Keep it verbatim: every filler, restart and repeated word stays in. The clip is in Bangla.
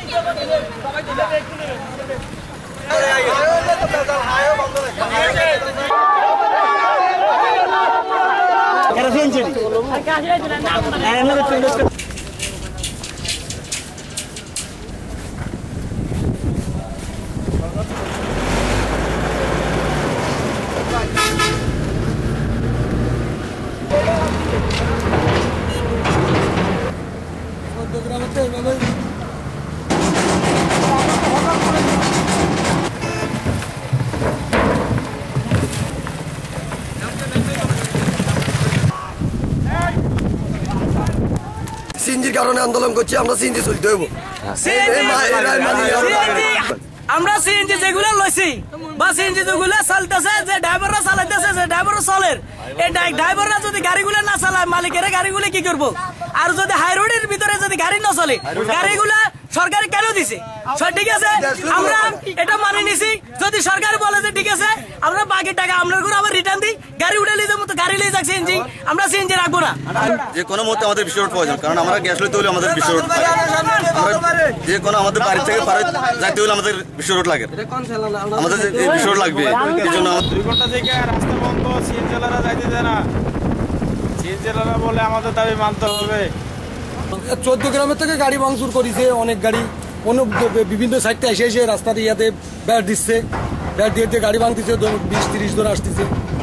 সিএনজির কারণে আন্দোলন করছি আমরা, সিএনজি চলতে হইব। আমরা সিএনজি যেগুলো লইছি বা সিএনজি যেগুলো চলতেছে, যে ড্রাইভাররা চালাইতেছে, যে ড্রাইভাররা চলে, এই ড্রাইভাররা যদি গাড়িগুলো না চালায়, মালিকের গাড়িগুলো কি করবো? আর যদি হাই রোডের ভিতরে যদি গাড়ি না চলে, গাড়িগুলা সরকার কেন দিছে? ঠিক আছে, আমরা এটা মানে নিছি। যদি সরকার বলে যে ঠিক আছে আমরা বাকি টাকা আমরা করে আবার রিটার্ন দিই, গাড়ি উঠে নিয়ে যাবো, তো গাড়ি নিয়ে যাক সিএনজি, আমরা সিএনজি রাখবো না। যে কোনো মুহূর্তে আমাদের বিশ্ব রোড প্রয়োজন, কারণ আমরা গ্যাস লইতে হলে আমাদের বিশ্ব রোড, যে কোনো আমাদের বাড়ি থেকে যাইতে হলে আমাদের বিশ্ব রোড লাগে, আমাদের বিশ্ব রোড লাগবে। এই জন্য দুই ঘন্টা থেকে রাস্তা বন্ধ, সিএনজিওয়ালারা যাইতে দেয় না। সিএনজিওয়ালারা বলে আমাদের দাবি মানতে হবে। চোদ্দ গ্রামের থেকে গাড়ি ভাঙচুর করেছে, অনেক গাড়ি অন্য বিভিন্ন সাইডটা এসে এসে রাস্তার ইয়াতে ব্যাট দিচ্ছে, ব্যাট দিয়ে গাড়ি ভাঙতেছে, বিশ তিরিশ জন আসতেছে।